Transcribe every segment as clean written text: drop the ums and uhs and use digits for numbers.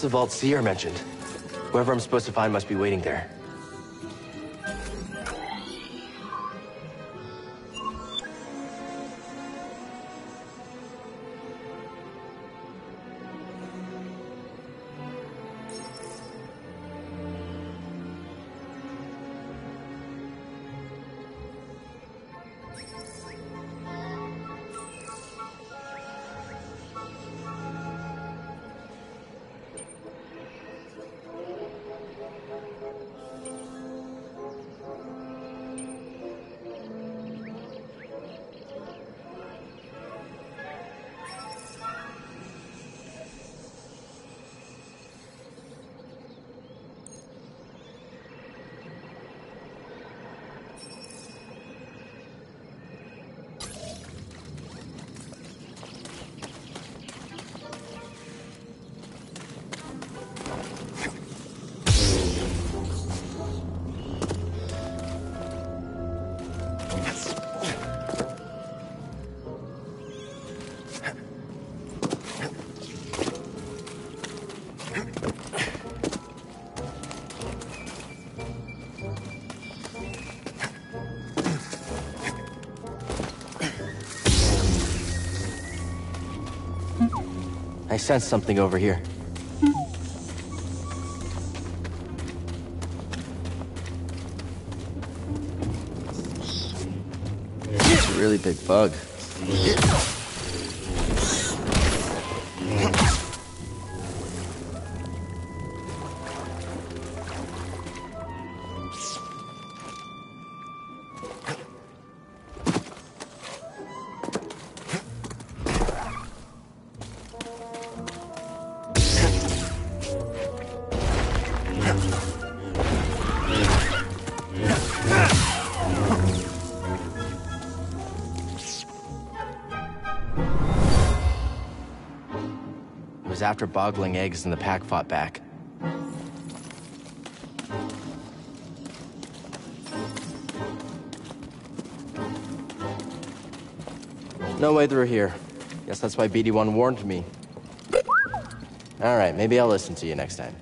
the Vault Seer mentioned. Whoever I'm supposed to find must be waiting there. I sense something over here. It's a really big bug. It was after boggling eggs and the pack fought back. No way through here. Guess that's why BD1 warned me. All right, maybe I'll listen to you next time.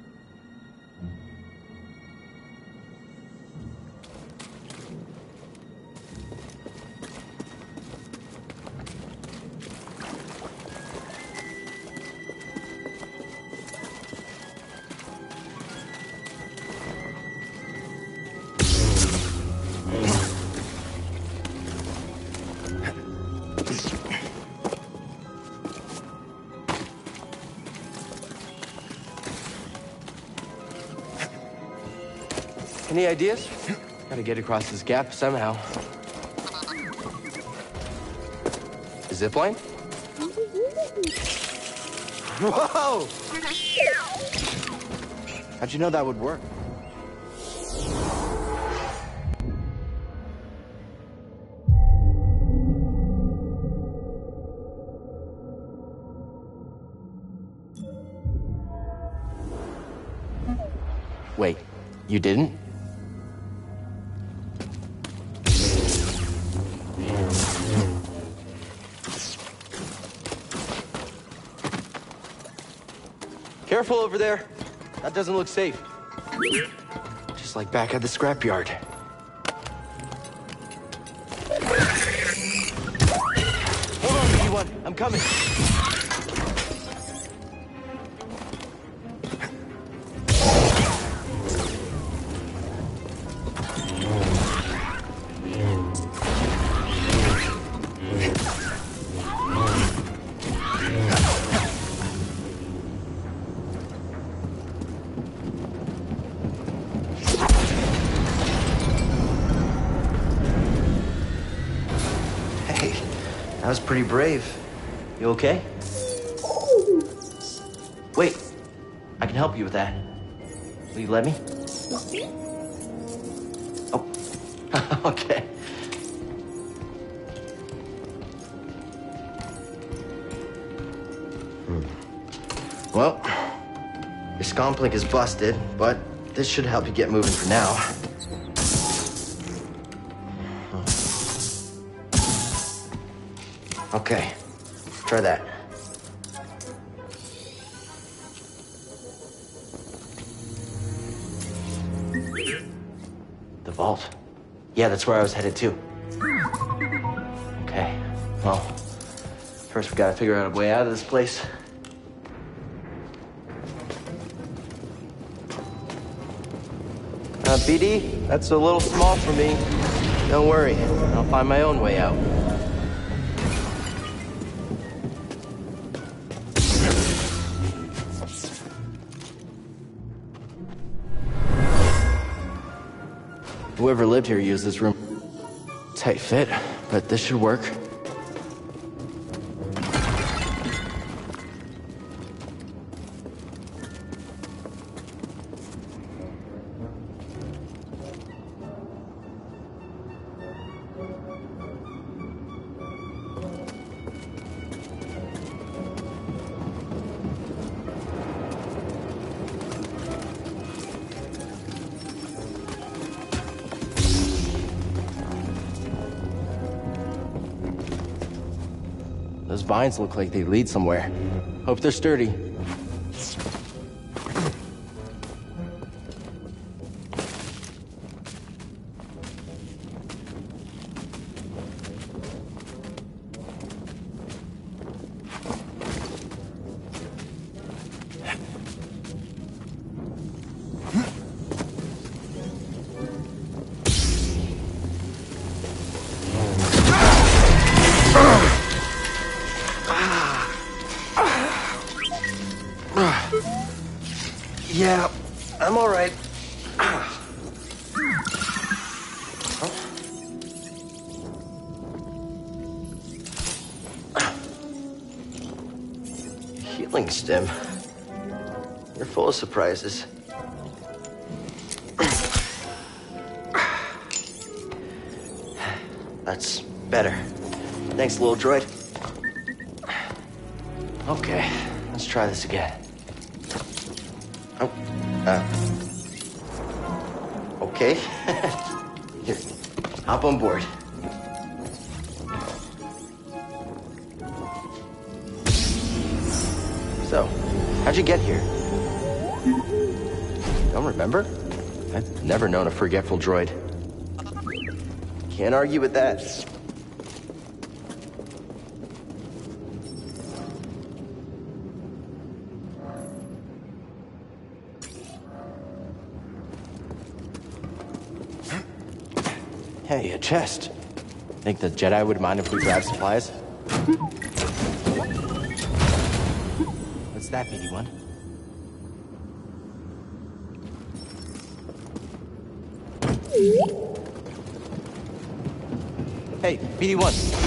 Any ideas? Gotta get across this gap somehow. A zipline? Whoa! How'd you know that would work? Wait, you didn't? Careful over there. That doesn't look safe. Just like back at the scrapyard. Hold on, BD1. I'm coming. That was pretty brave. You okay? Wait, I can help you with that. Will you let me? Oh, okay. Well, your scomplink is busted, but this should help you get moving for now. Okay, try that. vault. Yeah, that's where I was headed to. Okay, well, first we gotta figure out a way out of this place. BD, that's a little small for me. Don't worry, I'll find my own way out. Whoever lived here used this room. Tight fit, but this should work. Those vines look like they lead somewhere. Hope they're sturdy. Yeah, I'm all right. Healing stem. You're full of surprises. That's better. Thanks, little droid. Okay, let's try this again. Oh, okay. Here, hop on board. So, how'd you get here? Don't remember? I've never known a forgetful droid. Can't argue with that. Hey, a chest. Think the Jedi would mind if we grab supplies? What's that, BD-1? Hey, BD-1.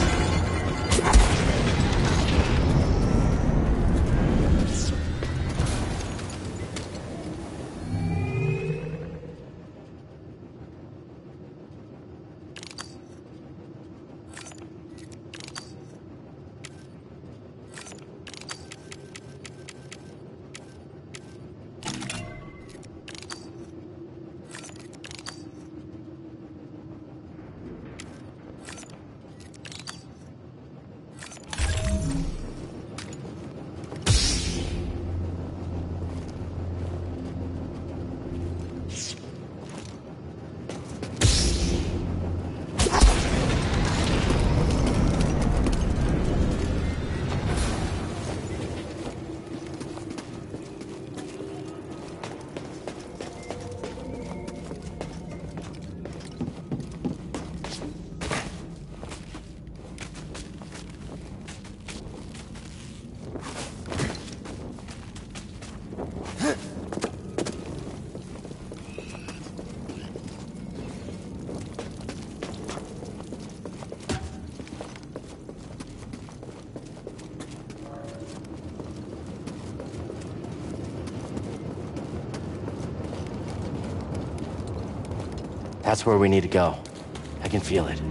That's where we need to go. I can feel it.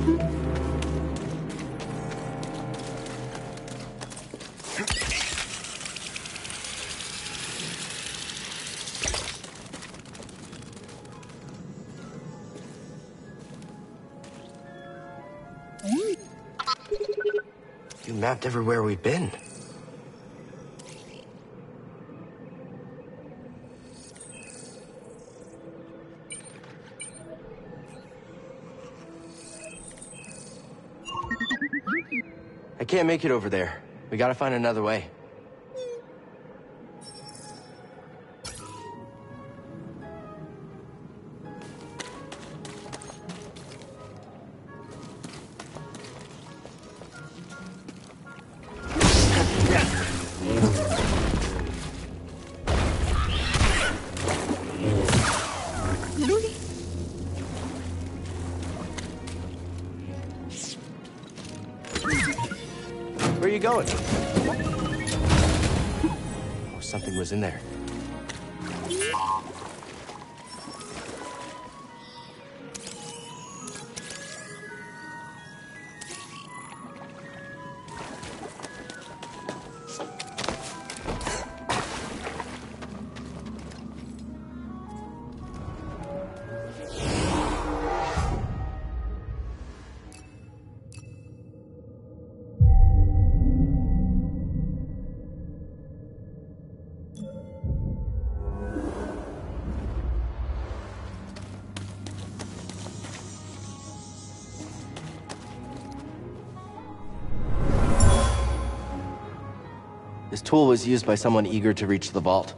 You mapped everywhere we've been. can't make it over there. We gotta find another way. Where are you going? Oh, something was in there. This tool was used by someone eager to reach the vault.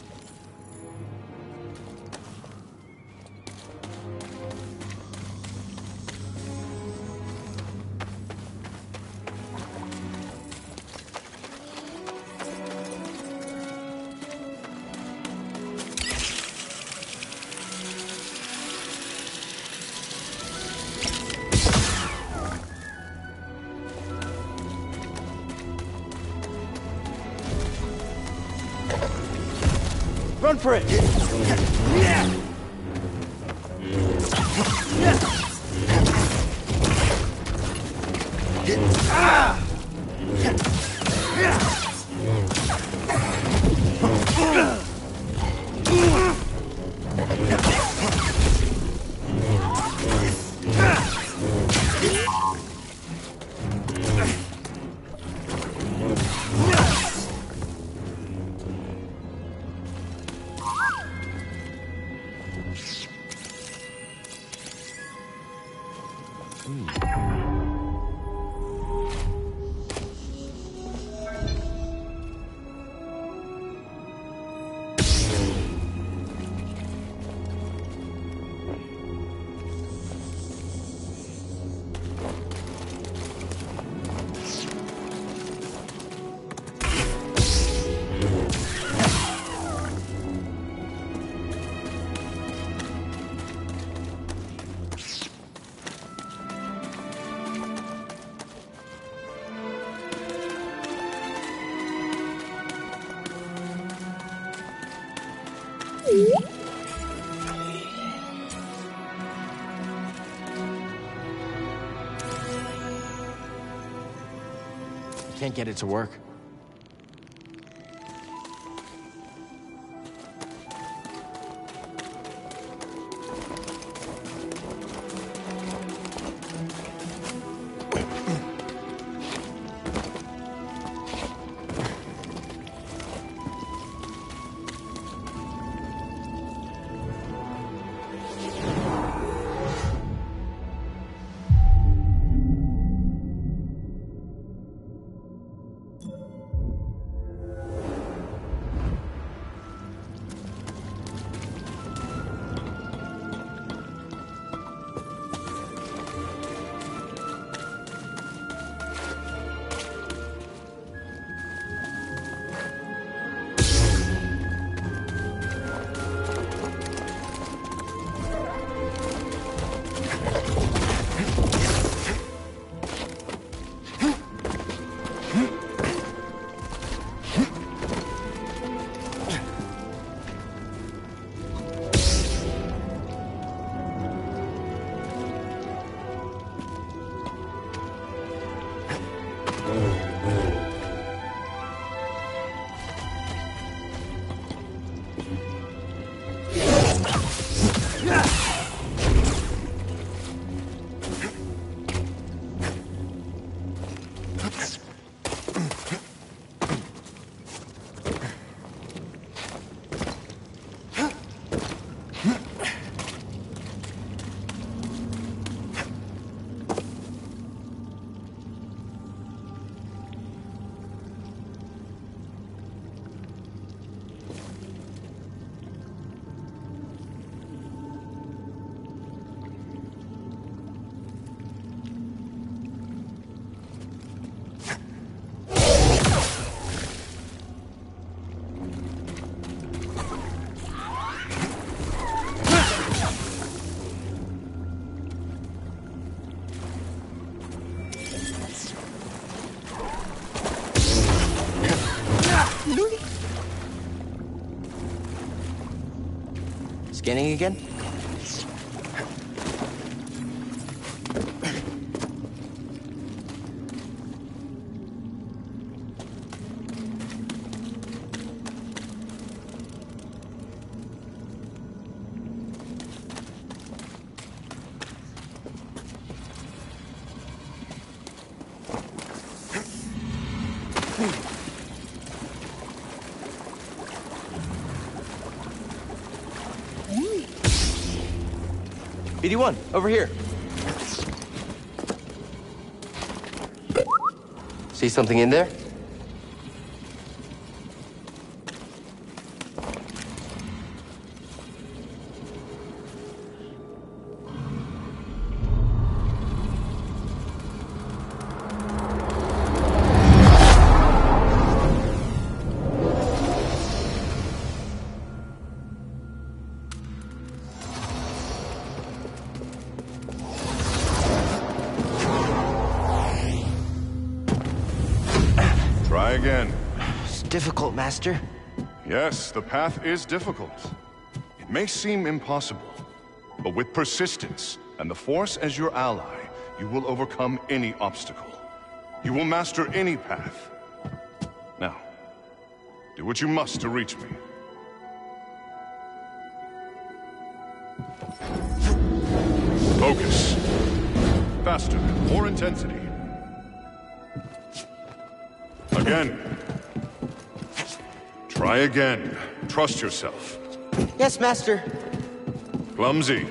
Run for it! Can't get it to work. Scanning again? BD1, over here. See something in there? Try again. It's difficult, Master. Yes, the path is difficult. It may seem impossible, but with persistence and the Force as your ally, you will overcome any obstacle. You will master any path. Now, do what you must to reach me. Focus. Faster, more intensity. Again. Try again. Trust yourself. Yes, Master. Clumsy.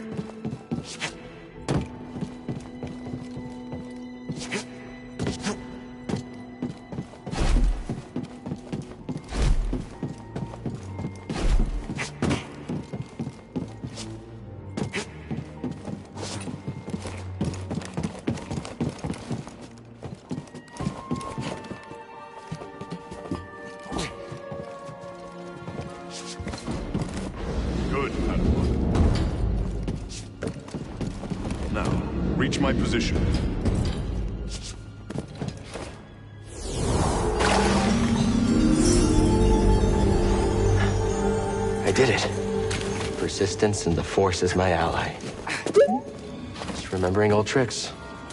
Good, Padawan. Now, reach my position. I did it. Persistence and the Force is my ally. Just remembering old tricks.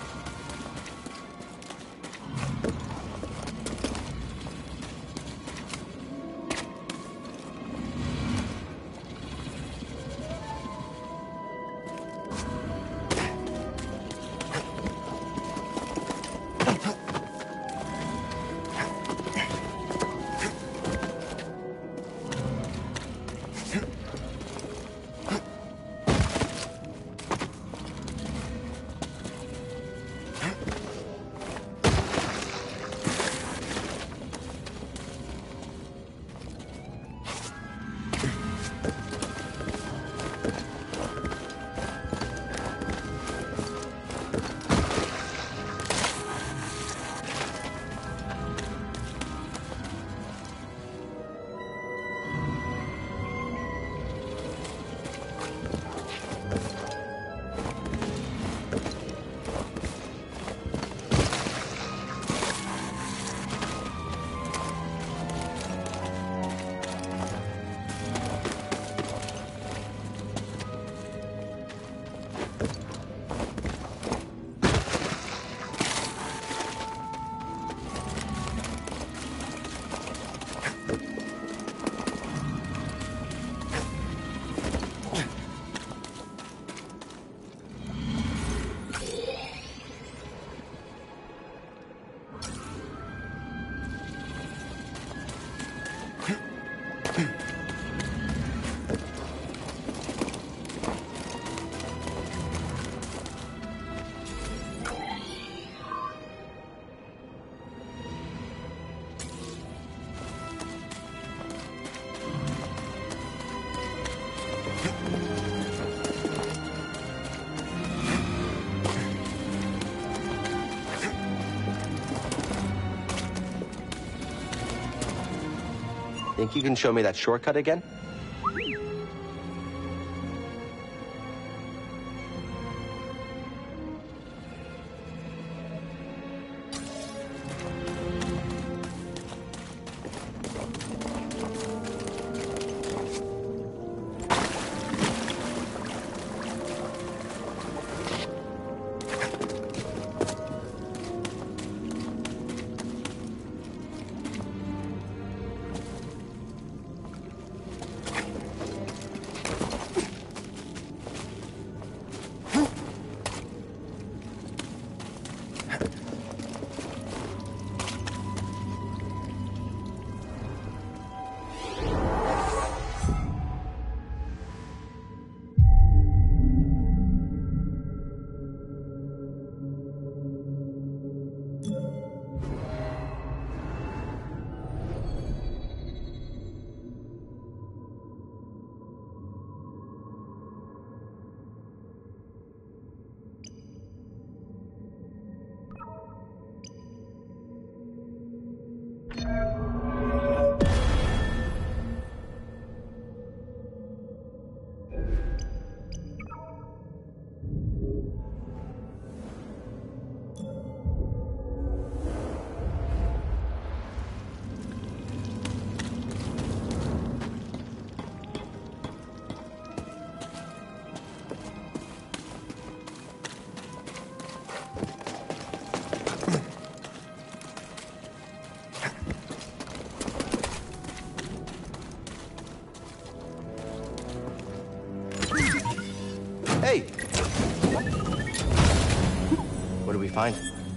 Think you can show me that shortcut again? fine.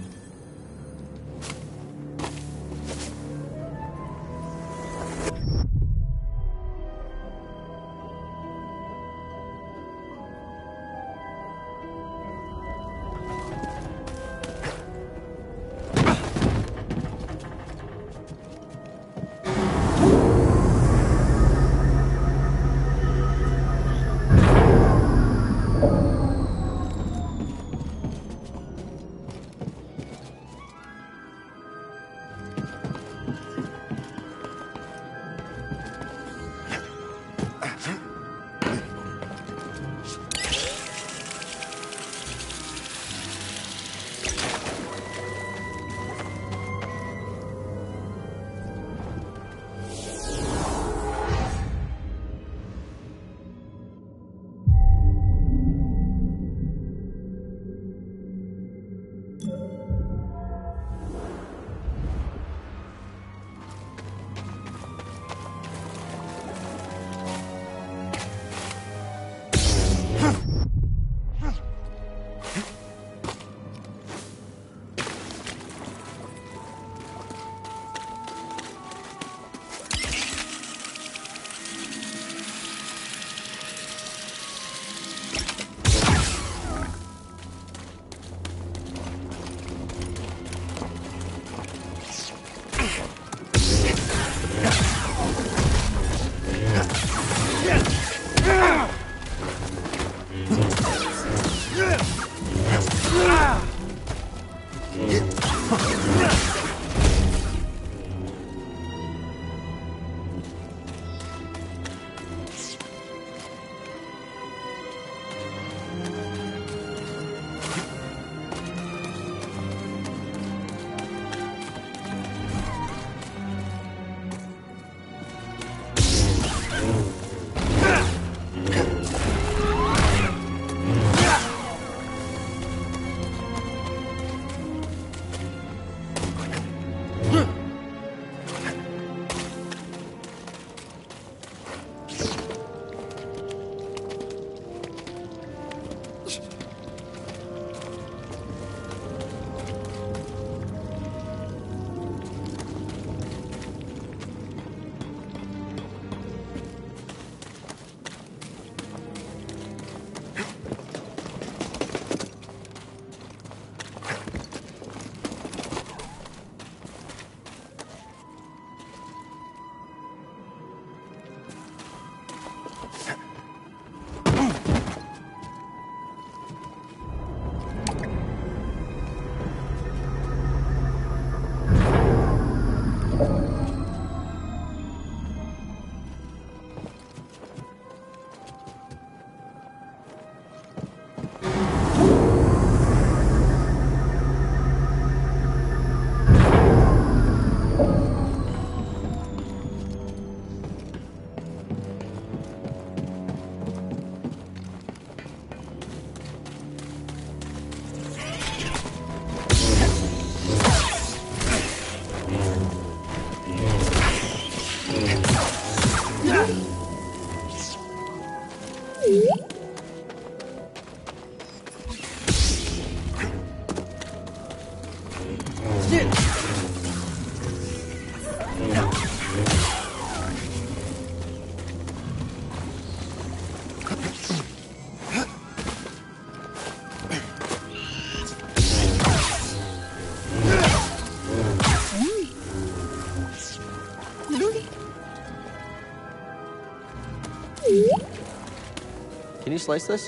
Can you slice this?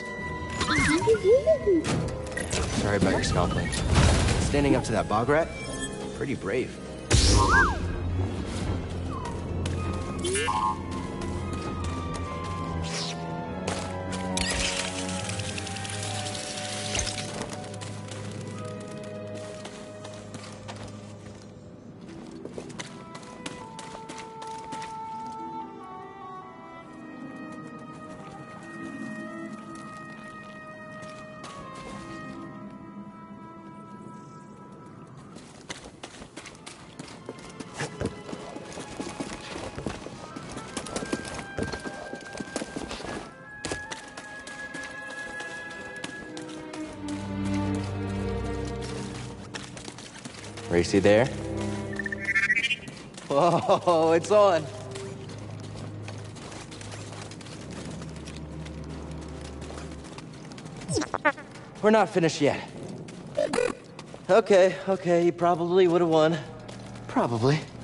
Sorry about your scalping. Standing up to that bog rat? Pretty brave. Racy there? Whoa, it's on. We're not finished yet. Okay, you probably would have won. Probably.